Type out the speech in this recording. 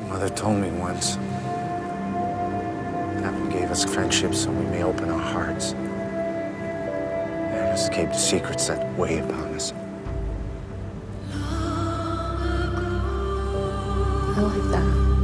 Mother told me once, Heaven gave us friendship so we may open our hearts and escape the secrets that weigh upon us. I like that.